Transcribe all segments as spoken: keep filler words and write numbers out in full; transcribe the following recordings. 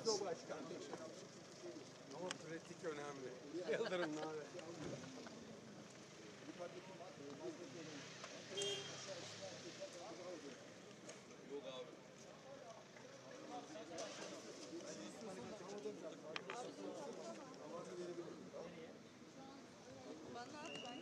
Ama pratik önemli. Yıldırım abi. Yok abi. Bana ben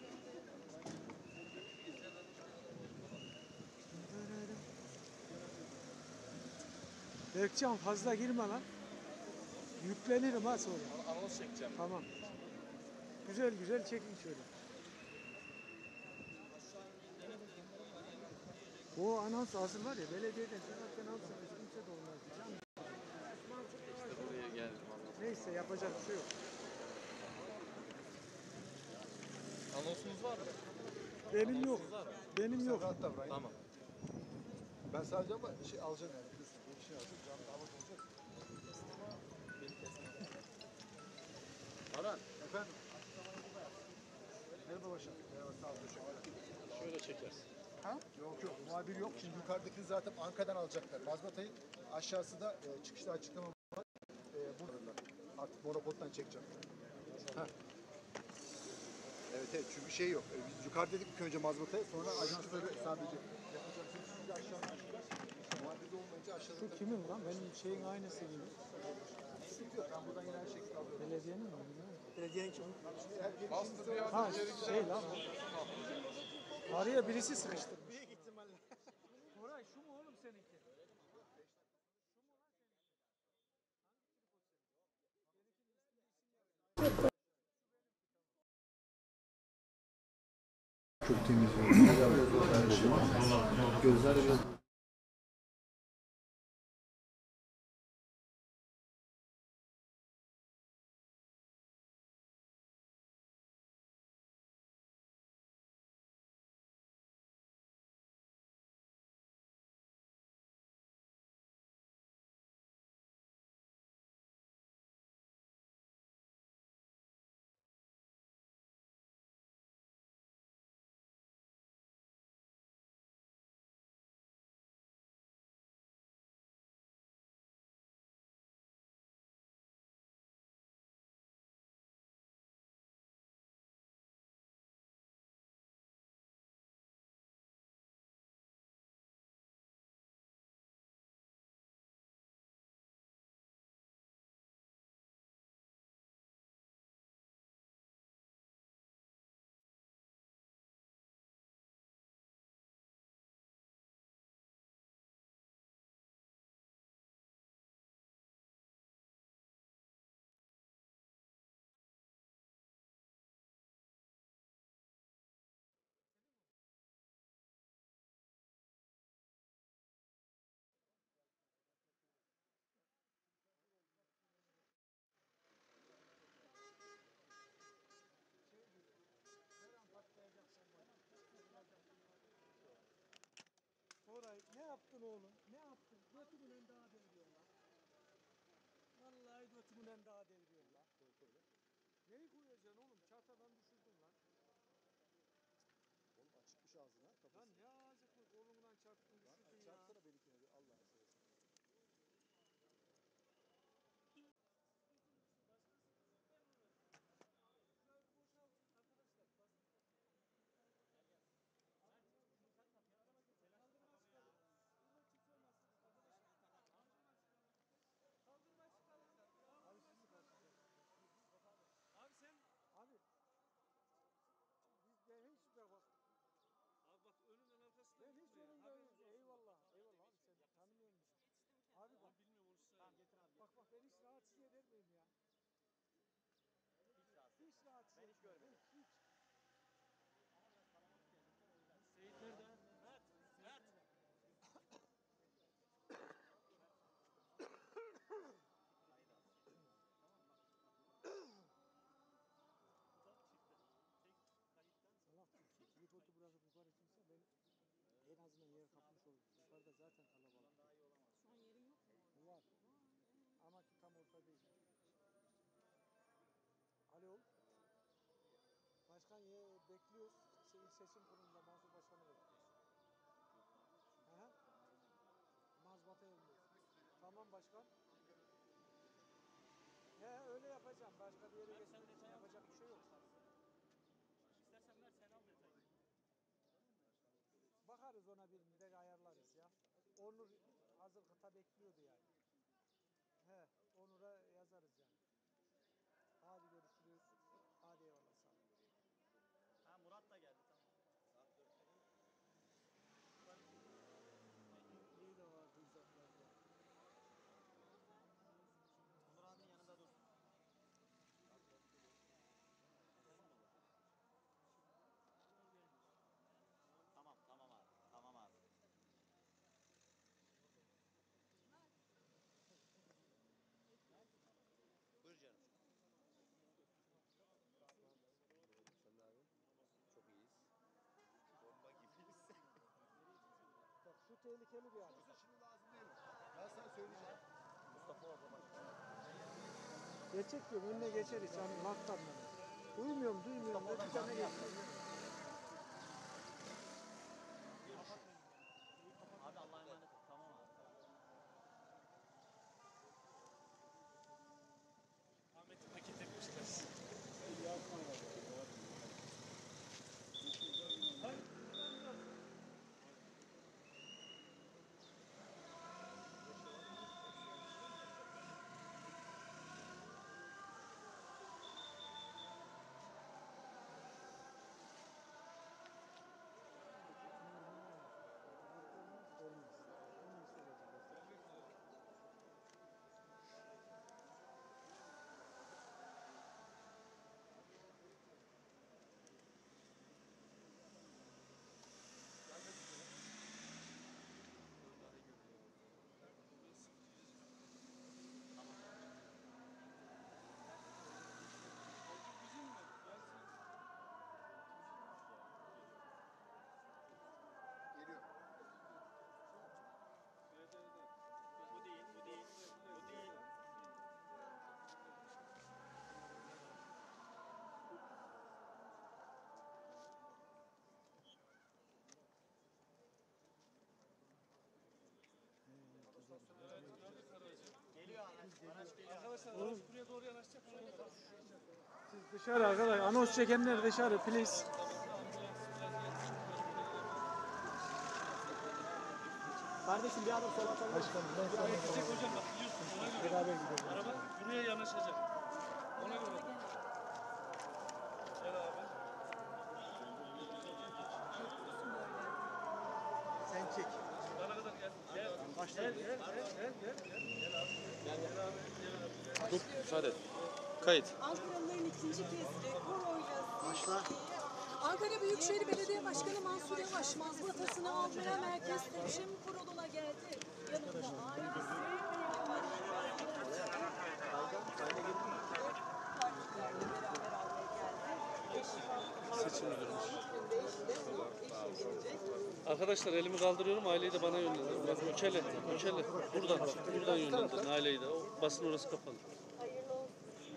Berkcan fazla girme lan. Yüklenirim ha sonra. Anons çekeceğim. Tamam. Güzel güzel çekin şöyle. O anons hazır var ya, belediyeden çıkarken alsanız kimse de olmaz. İşte buraya geldim anons. Neyse, yapacak bir şey yok. Anonsunuz var mı? Benim yok. Anonsunuz var mı? Benim yok. Rahat davran. Tamam. Ben sadece ama şey alacağım yani. Biliyorsun. Bir şey alacağım. Canlı davet olacak. Aran. Efendim. Merhaba başkanım. Merhaba. Sağ ol. Teşekkürler. Şöyle çekersin. Ha? Yok yok. Muhabir yok. Şimdi yukarıdaki zaten Ankara'dan alacaklar. Mazbatayı aşağısı da e, çıkışta açıklama var. E, burada artık monopoldan çekeceğim. Ha. Evet evet. Çünkü şey yok. E, biz yukarıda dedik ilk önce mazbataya, sonra ajansları sadece yapacak. Şimdi aşağıdan açacağız. Muhabir de olmayınca aşağıda. Şu kimin lan? Benim şeyin aynısı gibi. Sıkıntı yok. Ben buradan yine her şekilde alıyorum. Belediyenin mi? Belediyenin kim? Bastı bir Ha şey lan. Araya birisi sıkıştırmış. Büyük ihtimalle. Koray şu mu oğlum seninki? Çok temiz. Gözler biraz... Koray ne yaptın oğlum? Ne yaptın? Götümün daha deviriyorsun lan. Vallahi götümün daha deviriyorsun lan. Neyi koyacaksın oğlum? Çatadan düşürdün lan. Oğlum açıkmış ağzına. Lan ne ağzı koy, kolundan çarptın düşürdün ya. Çarpsana benimkine bir Allah'ını seversen. Abi sen... Abi... Biz de hiç de bak... Abi bak önünden arkasından Ben hiç önümde... Eyvallah, eyvallah abi sen tanımıyor musun? Abi bak... bilmiyorum onu size. Tamam getir abi. Bak bak ben hiç rahatsız eder miyim ya? Hiç rahatsız Hiç rahatsız Ben hiç görmedim. Hiç. Seyit nerede? Mert. Mert. Allah tutsun. Tripodu bırakıp yukarı çıksa ben en azından yer kapmış olurum. Yukarıda zaten kalabalık. şu an yerin yok mu? Var. Ama ki tam orta değil. Alo. Başkan ye, bekliyoruz. İl seçim kurulunda Mansur Başkan'ı bekliyoruz. Hı hı. Mazbata yolluyoruz. Tamam başkan. He öyle yapacağım. Başka bir yere geçmek için yapacak bir şey yok. İstersen ver sen al detayı. Bakarız ona birinde ayarlarız ya. Onur hazır kıta bekliyordu yani. He, Onur'a yazarız yani. Hadi görüşürüz. Hadi eyvallah sağ olun. Ha Murat da geldi tamam. İyi de vardı uzaklarda. Onur abinin yanında dur. Tamam tamam abi. Tamam abi. Buyur canım. Sen ne abi? Çok iyiyiz. Bomba gibiyiz. Bak şu tehlikeli bir adam. Şimdi lazım değil mi? Ben sana söyleyeceğim. Mustafa orada bak. Geçecek diyorum önüne geçeriz. Hani laktan duymuyorum duymuyorum. Mustafa Bir tane oradan geçiyor. Abi Allah'a emanet ol. Tamam abi. Ahmet'i paket etmişler. Geliyor. Bu değil, bu değil, bu değil. Geliyor araç. Araç geliyor. Arkadaşlar araç buraya doğru yanaşacak. Siz dışarı arkadaşlar. Anons çekenler dışarı please. Kardeşim bir adım sola atalım. Başkanım ben sana Gidecek hocam bak biliyorsun. Ona göre. Beraber gidelim. Araba buraya yanaşacak. Ona göre. Gel abi. sen çek. Bana kadar gel. Gel. Başla. Gel, gel, gel, gel, gel, gel. Gel abi. Gel, gel abi. Gel abi. Gel. Dur, müsaade et. Kayıt. Ankaralıların ikinci kez rekor Başla. Ankara Büyükşehir Belediye Başkanı Mansur Yavaş mazbatasını almaya Merkez Seçim Kurulu'na geldi. Yanında ailesi ve partilerle beraber almaya geldi. Seçim müdürümüz. Arkadaşlar elimi kaldırıyorum, aileyi de bana yönlendirin. Bak Öçeli, Öçeli. Buradan bak, buradan yönlendirin aileyi de. O basın orası kapalı. Hayırlı olsun.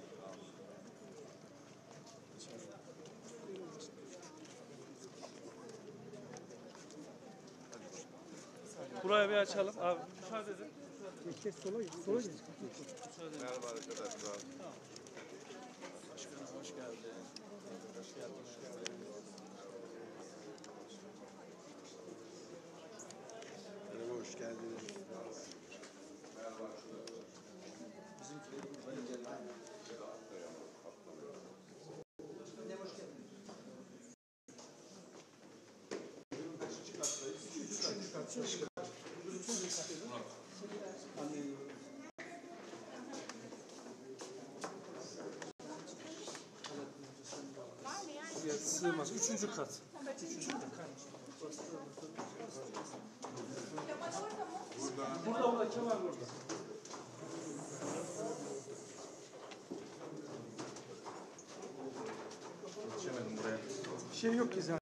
Buraya bir açalım. Abi müsaade edin. Geç sola git. Sola git. Merhaba arkadaşlar. Başkanım hoş geldin. Hoş geldin. Merhaba, hoş geldiniz. Ya, sığmaz. Üçüncü kat. Üçüncü kat. Burada orada Kemal burada. Geçemedim buraya. Bir şey yok ki zaten.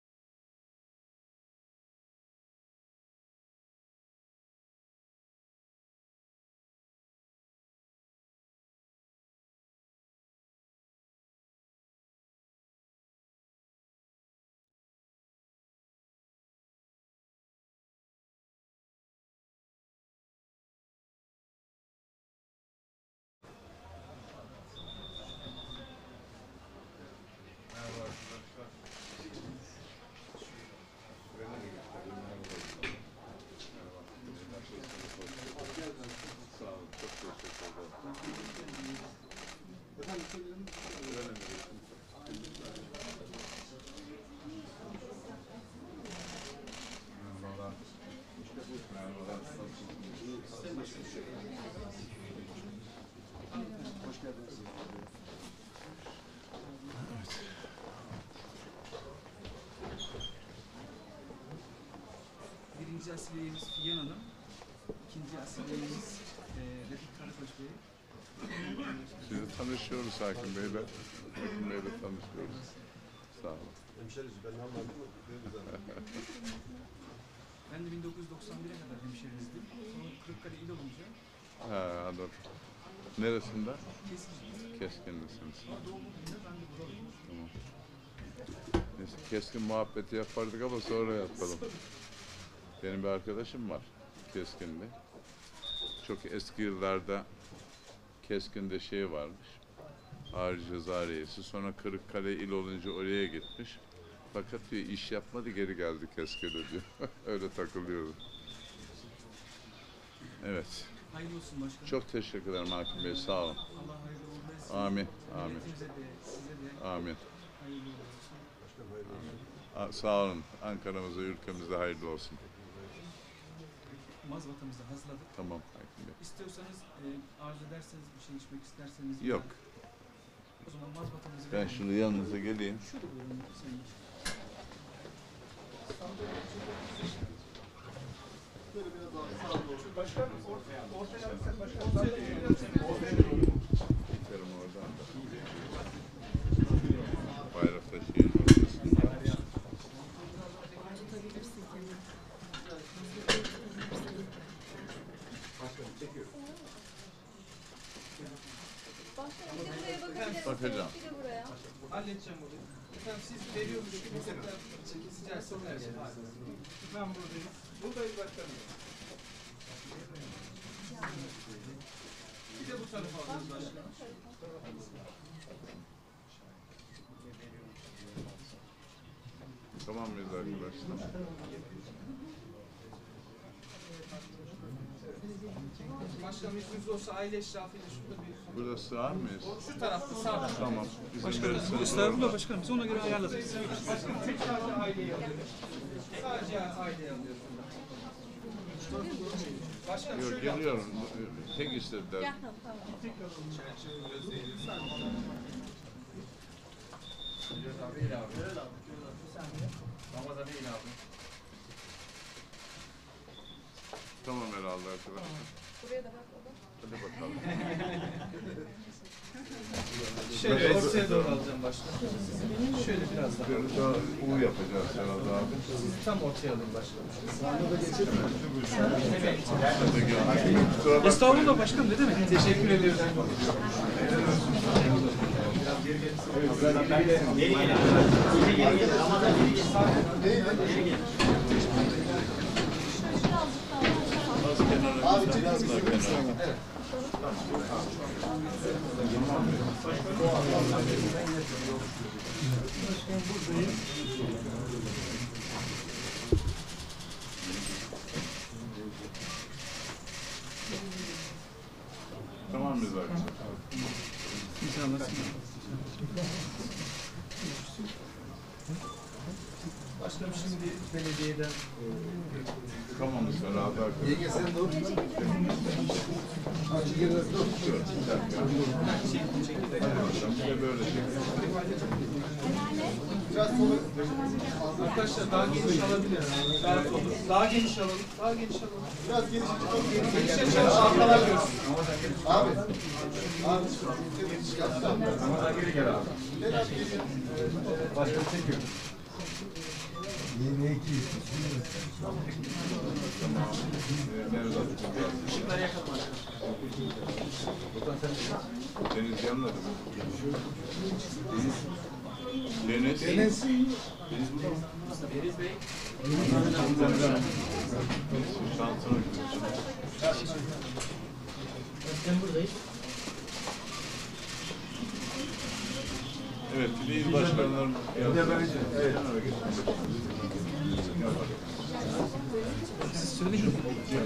Birinci asileyimiz Figen Hanım, ikinci asileyimiz e, Refik Karakoç Bey. Sizi tanışıyoruz Hakim Bey'le. Hakim Bey'le tanışıyoruz. Sağ olun. Ben de bin dokuz yüz doksan bire kadar hemşerinizdim. Sonra Kırıkkale il olunca Ha, anladım. Neresinde? Keskin. Keskinlisiniz. Doğum gününde ben de buralıyım. Tamam. Neyse, keskin muhabbeti yapardık ama sonra yapalım. Benim bir arkadaşım var. Keskin'de. Çok eski yıllarda Keskin'de şey varmış. Ağrı Ceza Reisi. Sonra Kırıkkale il olunca oraya gitmiş. Fakat diyor iş yapmadı, geri geldi Keskin'e diyor. Öyle takılıyordu. Evet. Hayırlı olsun başkanım. Çok teşekkür ederim Hakim Bey. Sağ olun. Allah hayırlı uğurlu etsin. Amin. Amin. Milletimize de, size de Amin. hayırlı uğurlu olsun. A- Sağ olun. Ankara'mıza, ülkemize hayırlı olsun. Mazbatamızı hazırladık. Tamam Hakim Bey. İstiyorsanız, e, arzu ederseniz, bir şey içmek isterseniz. Yok. O zaman mazbatamızı Ben verelim. şimdi yanınıza geleyim. Şöyle buyurun Sayın Geçerim oradan da. Bayrakta şeyin ortasında. Bakacağım. Halledeceğim bunu. Efendim siz veriyor musunuz? Çekilsizler sorular. Ben buradayım. Buradayız başkanım. Bir de bu tarafa alıyoruz başkanım. Tamam mıyız arkadaşlar? Başkanım izniniz olsa aile eşrafıyla şurada bir... Burada sığar mıyız? Şu tarafta sağ tarafta. Tamam. İzin Başkanım, verirseniz estağfurullah oradan. başkanım. Biz ona göre ayarladık. Başkanım tek sadece aileyi alıyoruz. Sadece aileyi alıyoruz. Başkanım Yok, şöyle geliyorum. Tek istediler. Tamam herhalde arkadaşlar. Buraya da bak baba. Hadi bakalım. şöyle ortaya doğru alacağım başkanım. Şöyle biraz daha. Biraz daha U yapacağız herhalde abi. Sizi tam ortaya alayım başkanım. Kusura bak- Estağfurullah başkanım ne demek? Teşekkür ediyoruz. Abi biraz daha Tamam mıyız arkadaşlar? Başkanım şimdi belediyeden Tamam mıyız herhalde arkadaşlar? Yenge sen dur. Bir de böyle şey. arkadaşlar daha geniş alabilir. Daha olur. Daha geniş alalım. Daha geniş alalım. Biraz geniş alalım. Geniş açalım. Arkalar görsün. Abi. Abi. Ama daha geri gel abi. Gel abi geliyor. Başka çekiyorum. Yeni iki. Işıkları yakalım. Deniz yanmadı mı? Deniz. Deniz. Deniz Bey. Şansına gidiyorsun. Ben buradayım. Evet, il başkanlarımız. Evet. Siz söyleyin mi?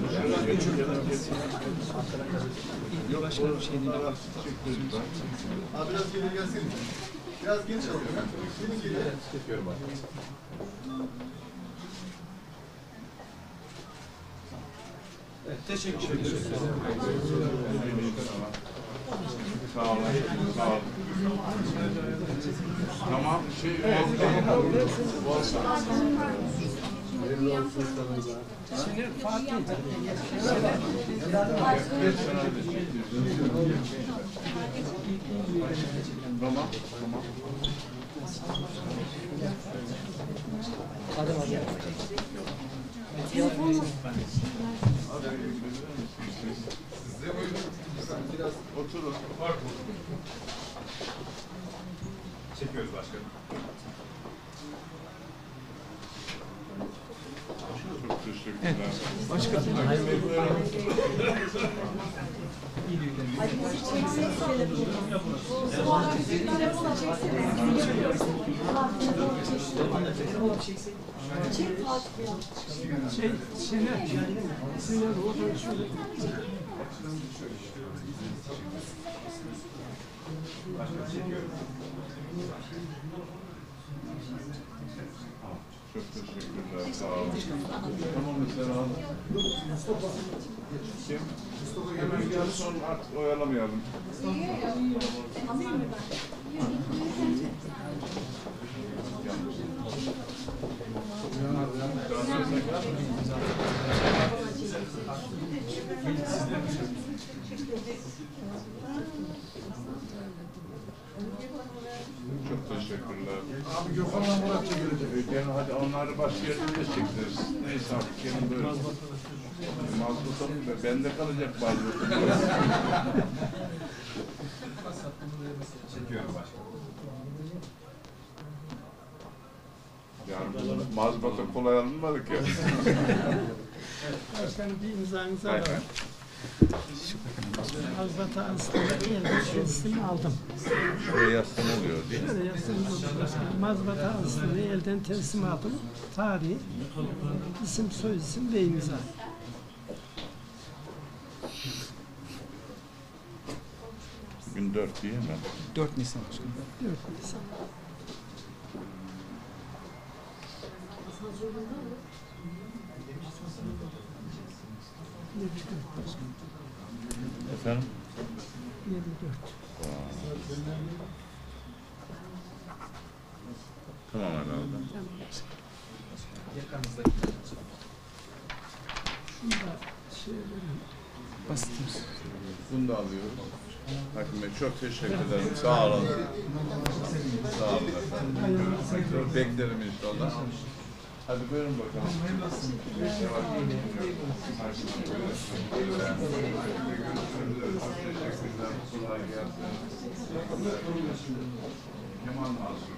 İl başkanım şey değil ama. Abi biraz geri gelsene. Biraz geniş alalım. Gelin geri. Çekiyorum abi. Evet, teşekkür ederim. Sağ olun. Sağ olun. Tamam. Şey, Volkan. Şimdi Fatih. Tamam. Tamam. Hadi hadi. Oturun. Çekiyoruz başkanım. Çok teşekkürler. Başkanım. Şey, Siner. Siner, o da şöyle. Çok teşekkürler. Sağ olun. Tamam mesela alın. Kim? Hemen gel sonra artık oyalamayalım. Çok teşekkürler. Abi Gökhan'la Murat çekilecek. Gel hadi onları başka yerde de çekeriz. Neyse artık gelin böyle. Mazlutum bende kalacak mazlutum. Çekiyorum başkanım. Yani bu mazbata kolay alınmadık ya. Başkanım bir imzanızı Hayır. alalım. Mazbata aslında elden aldım. Şuraya yazsam oluyor değil mi? Şöyle yazsınız olur başkanım. Mazbata aslında elden teslim aldım. Tarih, isim, soy isim ve imza. Gün dört değil mi? dört Nisan başkanım. dört Nisan. yedi dört başkanım. Efendim? yedi dört. Tamam herhalde. Şunu da şey verin. Basitimiz. Bunu da alıyoruz. Hakim Bey çok teşekkür ederim. Sağ olun. Sağ olun efendim. Beklerim inşallah. Hadi buyurun bakalım. Kolay gelsin. Kemal Mazlum.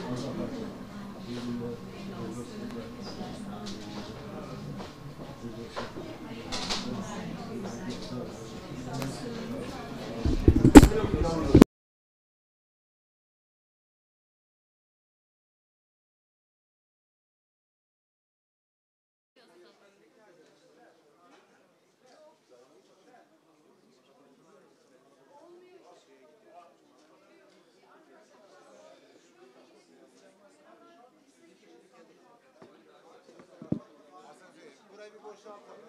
Burayı bir boşaltalım.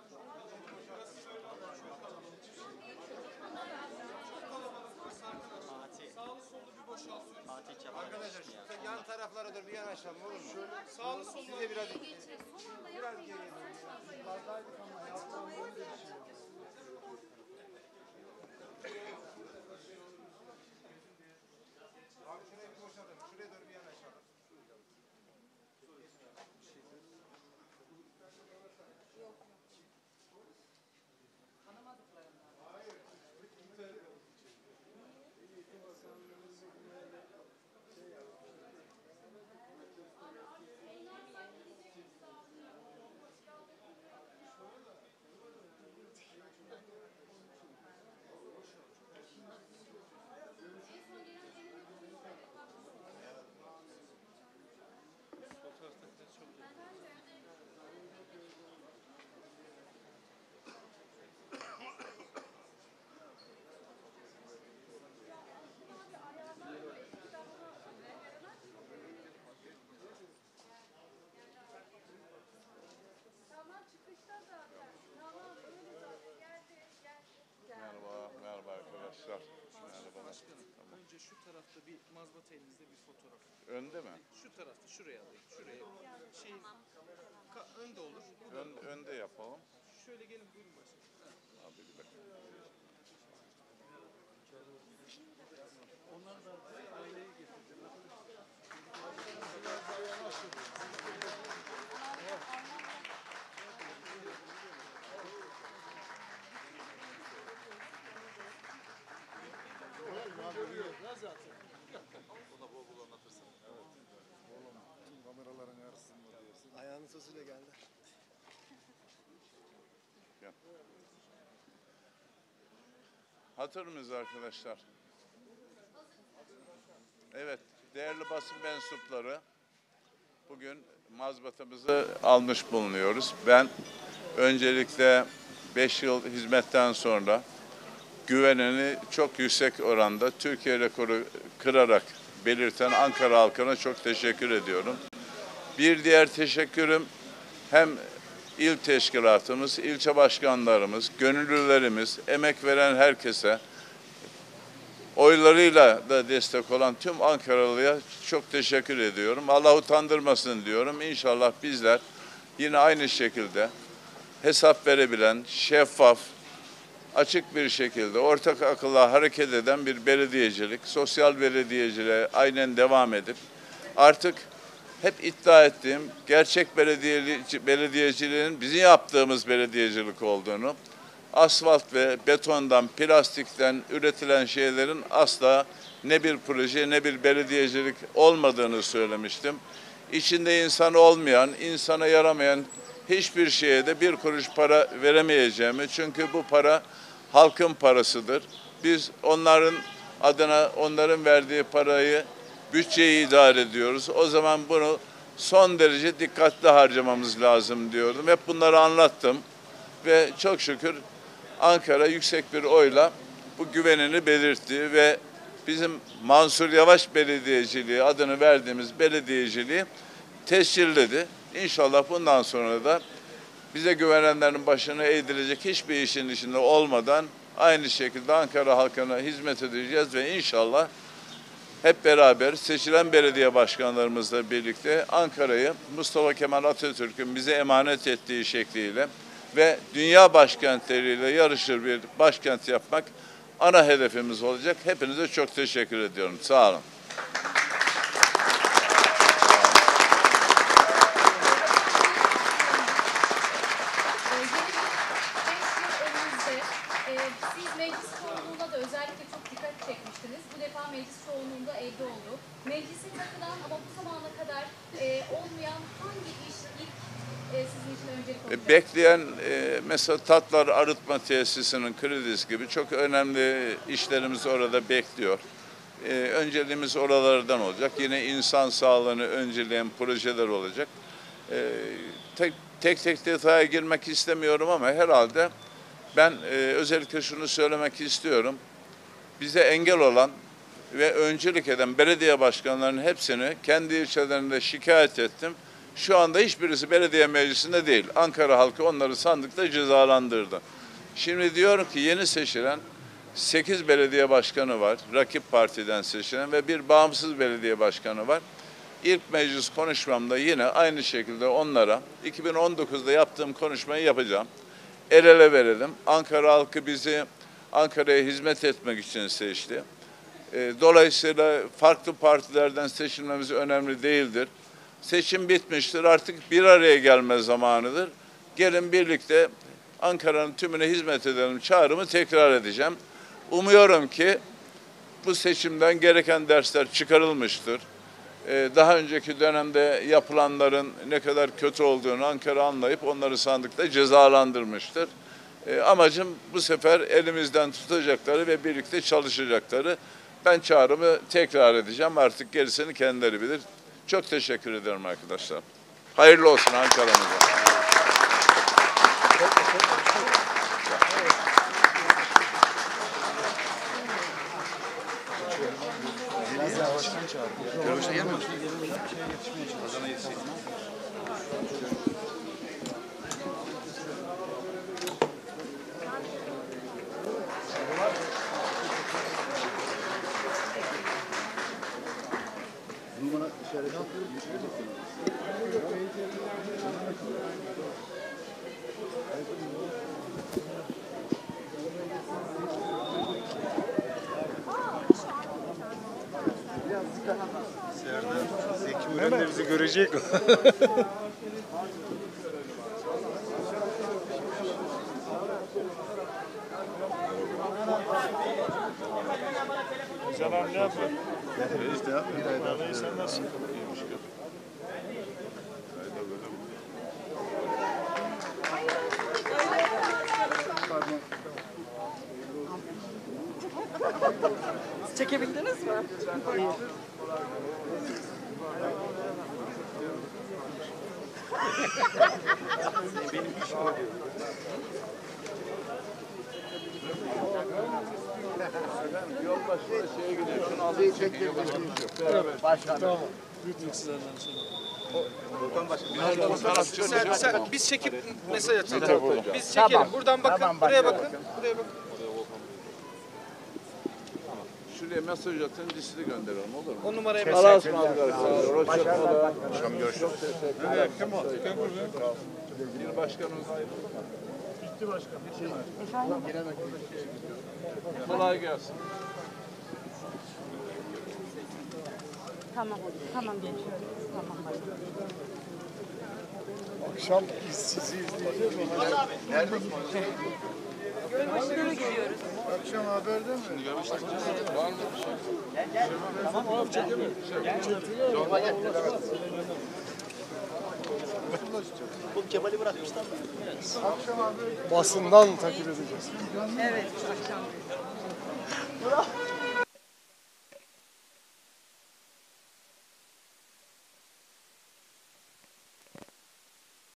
Arkadaşlar şu yan taraflara doğru bir yanaşalım olur mu? Şöyle sağlı sollu. Siz de biraz biraz geriye doğru. Fazlaydık ama yaptığım böyle bir şey yok. Abi şurayı bir boşaltalım. Şuraya doğru bir yanaşalım. tarafta bir mazbata elinizde bir fotoğraf. Önde mi? Şu tarafta şuraya alayım. Şuraya. Şeyin ka- önde olur. Ön, önde yapalım. Şöyle gelin buyurun başkanım. Abi bir dakika. Onlar da aileyi getirdi. Kameraların karşısında diyorsun. Ayağının sözüyle geldi. Hatır mıyız arkadaşlar? Evet, değerli basın mensupları, bugün mazbatamızı almış bulunuyoruz. Ben öncelikle beş yıl hizmetten sonra güvenini çok yüksek oranda Türkiye rekoru kırarak belirten Ankara halkına çok teşekkür ediyorum. Bir diğer teşekkürüm hem il teşkilatımız, ilçe başkanlarımız, gönüllülerimiz, emek veren herkese, oylarıyla da destek olan tüm Ankaralı'ya çok teşekkür ediyorum. Allah utandırmasın diyorum. İnşallah bizler yine aynı şekilde hesap verebilen, şeffaf, açık bir şekilde ortak akılla hareket eden bir belediyecilik, sosyal belediyeciliğe aynen devam edip artık hep iddia ettiğim gerçek belediyeciliğin bizim yaptığımız belediyecilik olduğunu, asfalt ve betondan, plastikten üretilen şeylerin asla ne bir proje ne bir belediyecilik olmadığını söylemiştim. İçinde insan olmayan, insana yaramayan hiçbir şeye de bir kuruş para veremeyeceğimi, çünkü bu para halkın parasıdır. Biz onların adına onların verdiği parayı, bütçeyi idare ediyoruz. O zaman bunu son derece dikkatli harcamamız lazım diyordum. Hep bunları anlattım ve çok şükür Ankara yüksek bir oyla bu güvenini belirtti ve bizim Mansur Yavaş belediyeciliği adını verdiğimiz belediyeciliği tescilledi. İnşallah bundan sonra da bize güvenenlerin başına eğdirecek hiçbir işin içinde olmadan aynı şekilde Ankara halkına hizmet edeceğiz ve inşallah hep beraber seçilen belediye başkanlarımızla birlikte Ankara'yı Mustafa Kemal Atatürk'ün bize emanet ettiği şekliyle ve dünya başkentleriyle yarışır bir başkent yapmak ana hedefimiz olacak. Hepinize çok teşekkür ediyorum. Sağ olun. Siz meclis çoğunluğunda da özellikle çok dikkat çekmiştiniz. Bu defa meclis çoğunluğunda elde oldu. Meclisin takılan ama bu zamana kadar e, olmayan hangi iş ilk e, sizin için öncelik olacak? Bekleyen e, mesela Tatlar Arıtma Tesisi'nin kredisi gibi çok önemli işlerimiz orada bekliyor. E, önceliğimiz oralardan olacak. Yine insan sağlığını önceleyen projeler olacak. E, tek, tek tek detaya girmek istemiyorum ama herhalde ben e, özellikle şunu söylemek istiyorum. Bize engel olan ve öncülük eden belediye başkanlarının hepsini kendi ilçelerinde şikayet ettim. Şu anda hiçbirisi belediye meclisinde değil. Ankara halkı onları sandıkta cezalandırdı. Şimdi diyorum ki yeni seçilen sekiz belediye başkanı var. Rakip partiden seçilen ve bir bağımsız belediye başkanı var. İlk meclis konuşmamda yine aynı şekilde onlara iki bin on dokuzda yaptığım konuşmayı yapacağım. El ele verelim. Ankara halkı bizi Ankara'ya hizmet etmek için seçti. Dolayısıyla farklı partilerden seçilmemiz önemli değildir. Seçim bitmiştir. Artık bir araya gelme zamanıdır. Gelin birlikte Ankara'nın tümüne hizmet edelim çağrımı tekrar edeceğim. Umuyorum ki bu seçimden gereken dersler çıkarılmıştır. Daha önceki dönemde yapılanların ne kadar kötü olduğunu Ankara anlayıp onları sandıkta cezalandırmıştır. Amacım bu sefer elimizden tutacakları ve birlikte çalışacakları. Ben çağrımı tekrar edeceğim. Artık gerisini kendileri bilir. Çok teşekkür ederim arkadaşlar. Hayırlı olsun Ankara'mıza. Biraz daha başkan çağırdı. Görüşe gelmiyor musun? Görecek o. Canım ne yapıyor? İşte abi. Bir ay daha. Sen nasıl? Çekebildiniz mi? Yol başına şeye gidiyor. Şunu alayım çekiyor. Başkanım. Sen, sen, biz çekip mesaj atalım. Biz çekelim. Buradan bakın. Buraya bakın. Buraya bakın. Şuraya mesaj atın, listeli gönderelim olur mu? O numaraya Allah'a mesaj. ısmarladık arkadaşlar. Hoşçakalın. Akşam görüşürüz. Evet, kim o? Bir başkanımız. Bitti başkan. Kolay gelsin. Tamam, tamam geçiyoruz. Tamam başkanım. Akşam biz sizi izleyeceğiz. Neredesin? Gölbaşı'na gidiyoruz. Akşam haberde mi? Şimdi Var mı bir şey? Tamam abi çekemiyor. Bu Kemal'i bırakmışlar. Akşam abi basından takip edeceğiz. Evet, akşam.